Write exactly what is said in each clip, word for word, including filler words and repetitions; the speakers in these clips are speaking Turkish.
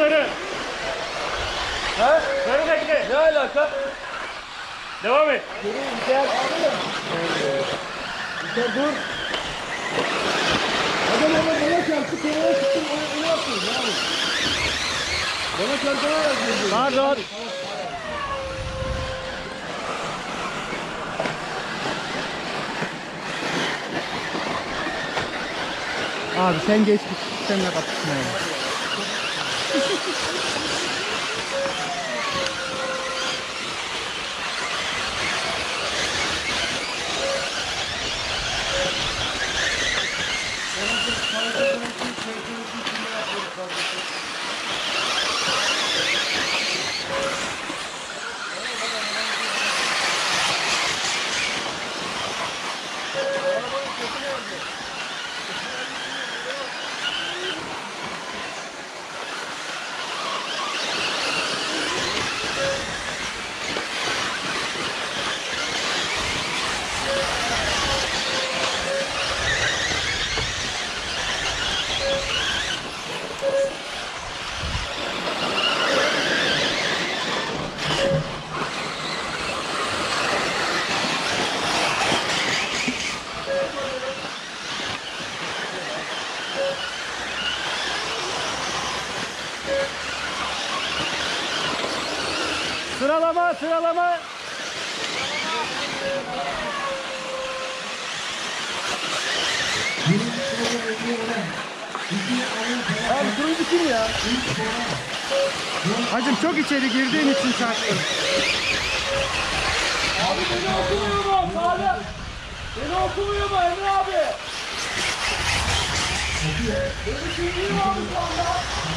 sarı. Ha? Sarı bekle. Ne alaka? Devam et. Gel. Gel dur. Adam ama bana çarptı, kenara çıktım, onu yapıyoruz abi. Bana çarptı, ne yapıyoruz? Pardon. Abi sen geç git. Seninle kapışmayalım. Sıralama, sıralama. Abi turuncu kim ya? Hacım çok içeri girdiğin için çarptın. Abi beni okumuyor mu? Sağda. Beni okumuyor mu Emre abi? Beni dinliyor abi şu anda.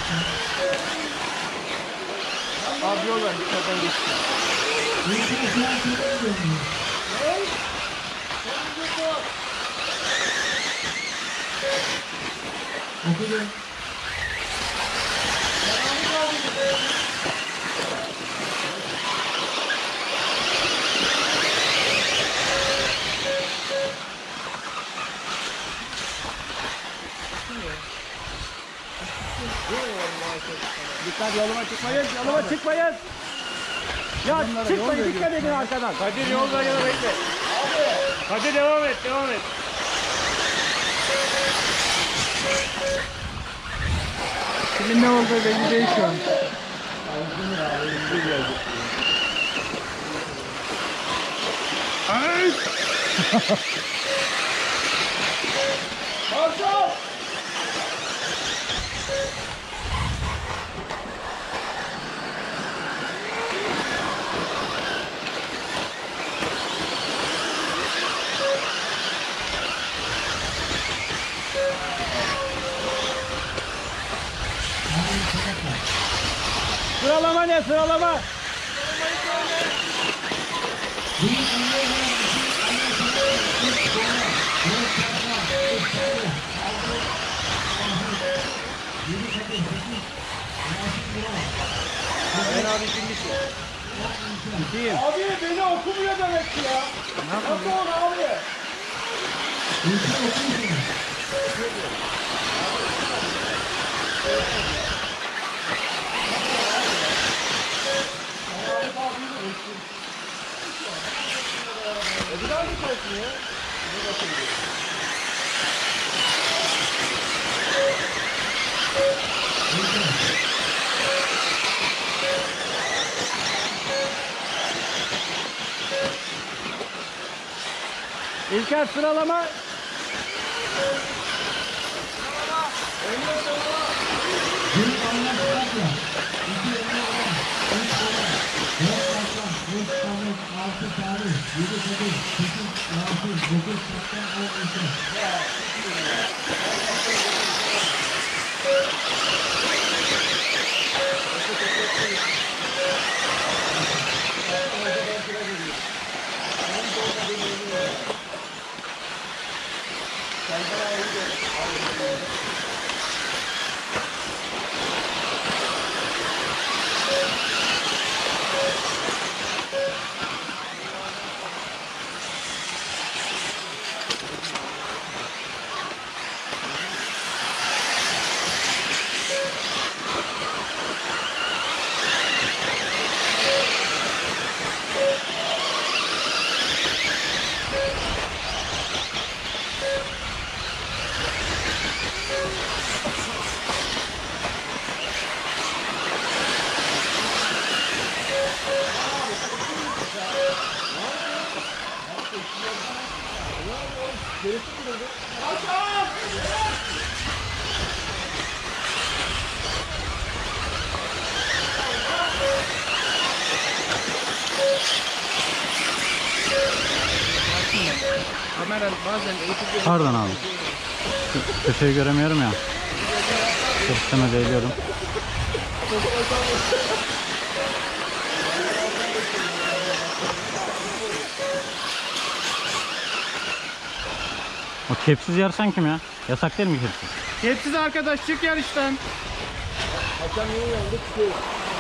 Abi yol ver. Dışarıdan geçsin. Okudu. Dikkat, yoluma çıkmayın, yoluma çıkmayın. Ya çıkmayın, dikkat edin arkadan. Kadir yolda yana bekle. Hadi devam et, devam et. Kimin ne olduğu belli değil şu an. Ay! Marşal! Sıralama ne, sıralama? Ben abi ikincisi. İkiyim. Abi beni okumuyor demek ki ya. Nasıl olur abi? İlker sıralama. Kamera bazen eğitim Pardon abi. Köşeyi göremiyorum ya. Sırtına değiliyorum. O kepsiz yarışan kim ya? Yasak değil mi kepsiz? Kepsiz arkadaş çık yarıştan. Hakem yeni yandı çıkıyor.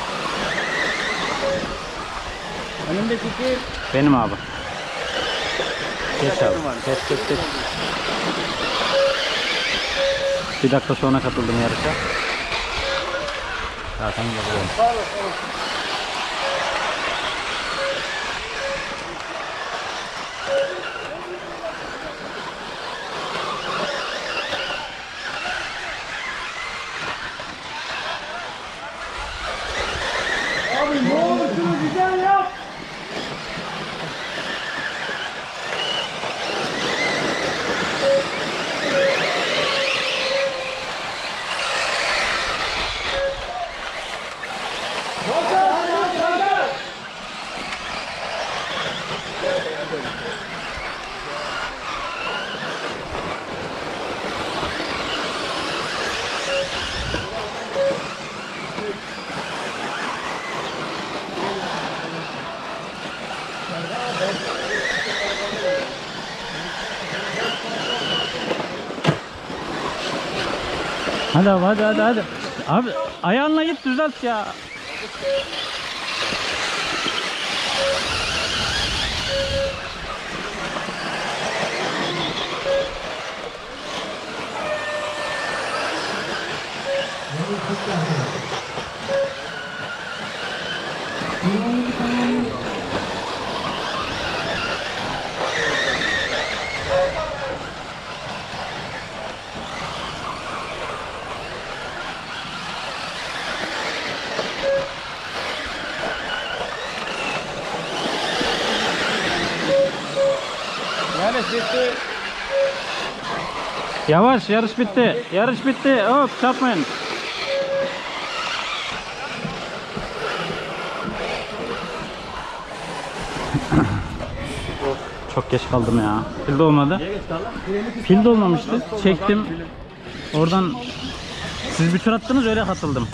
Önündeki kim? Benim abi. Geç abi. Geç geç geç. Bir dakika sonra katıldım yarışa. Zaten geliyorum. Abi ne olur şunu güzel yap. Hadi abi hadi hadi hadi. Abi ayağınla git düzelt ya. Yarış bitti. Yavaş, yarış bitti. Yarış bitti. Hop çarpmayın. Çok geç kaldım ya. Pil de olmadı. Pil de olmamıştı. Çektim. Oradan siz bir tur attınız, öyle katıldım.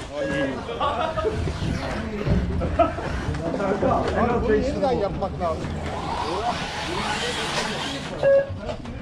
Yeniden yapmak lazım.